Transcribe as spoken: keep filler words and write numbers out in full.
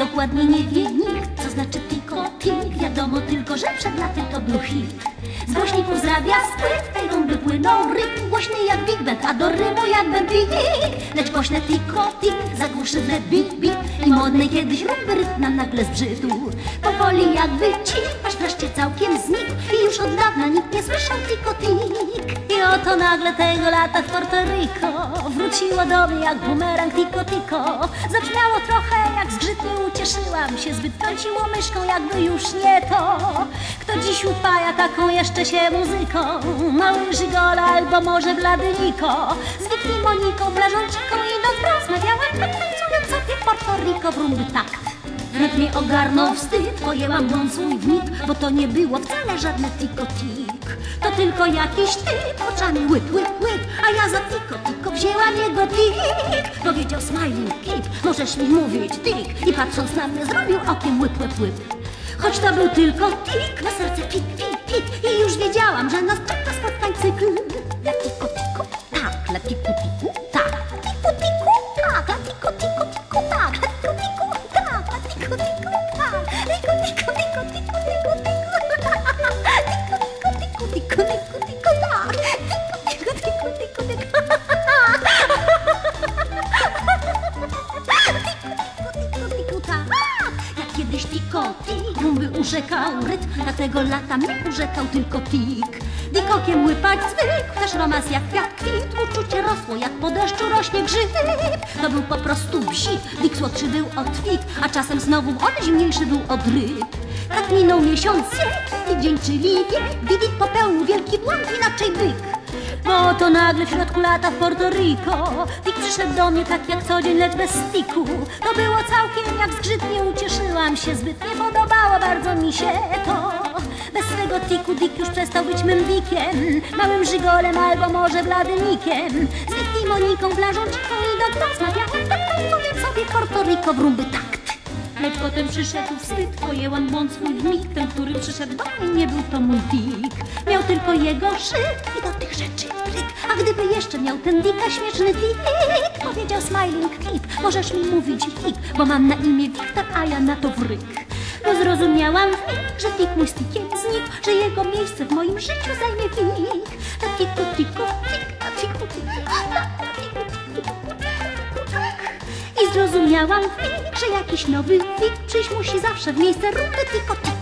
Dokładnie nie wie nikt, co znaczy tiko tik. Wiadomo tylko, że przed laty to był hit. Z głośników zrabia spryt, tej rumby płynął rytm głośny jak Big Band, a do rymu jak bębik. Lecz głośne tiko tik zagłuszy wnet bit bit i modnej kiedyś rumby rytm nam nagle zbrzydł. Powoli jakby cik, aż wreszcie całkiem znikł i już od dawna nikt nie słyszał tiko tik. I oto nagle tego lata w Porto Rico wróciło do mnie jak bumerang tiko tiko. Zabrzmiało trochę jak zgrzyt, nie ucieszyłam się zbyt, trąciło myszką jakby już nie to. Kto dziś upaja taką jeszcze się muzyką? Mały Żygola albo może blady Niko z Wiki Moniką, Blażąciką i do rozmawiałem tak tańcując sobie w Porto Rico w rumby takt. Wnet mnie ogarnął wstyd, pojęłam błąd swój w mig, bo to nie było wcale żadne tiko tik. To tylko jakiś typ oczami łyp łyp łyp, a ja za tiko tiko wzięłam jego tik. Powiedział smiling kid, możesz mi mówić tik, i patrząc na mnie zrobił okiem łyp łyp łyp. Choć to był tylko tik, na serce pik pik pik i już wiedziałam, że nas czeka spotkań cykl. La tiko tiko tak, la tiku tiku tak, tiku tiku tak, la tiko tiku tiku tak, la tiku tiku tak, la tiku tiku tak, tiku tiku tiku tiku tiku tiku tiku tiku tiku tiku tak, tiku tiku tiku tiku tiku jak kiedyś tiko tik rumby urzekał rytm, dlatego lata mnie urzekał tylko tik. Dikokiem łypać zwykł, też romans jak kwiat kwit, uczucie rosło jak po deszczu rośnie grzyb. To był po prostu bzik, dik słodszy był od fig, a czasem znowu on zimniejszy był od ryb. Tak minął miesiąc, i dzień, czyli wiek, gdy dik popełnił wielki błąd, inaczej byk. Bo to nagle w środku lata w Porto Rico tik przyszedł do mnie tak jak co dzień, lecz bez stiku. To było całkiem jak zgrzyt, nie ucieszyłam się zbyt, nie podobało bardzo mi się to. Bez swego tiku dik już przestał być mym dikiem, małym Żygolem albo może bladynikiem. Z Wiki Moniką, Blażąciką i do rozmawiałem tak tańcując sobie w Porto Rico w rumby takt. Lecz potem przyszedł wstyd, pojęłam błąd swój w mig. Ten, który przyszedł do mnie, nie był to mój dik. Miał tylko jego szyk i do tych rzeczy bryk. A gdyby jeszcze miał ten dika śmieszny tik, powiedział smiling kid, możesz mi mówić tik, bo mam na imię Wiktor, a ja na to wryk. Bo zrozumiałam w mig, że tik mój z tikiem znikł, że jego miejsce w moim życiu zajmie wik. Ta tiku tiku tik, ta tiku tiku tak, ta tiku tiku tak. I zrozumiałam w mig, że jakiś nowy wik przyjść musi zawsze w miejsce rumby tiko tik.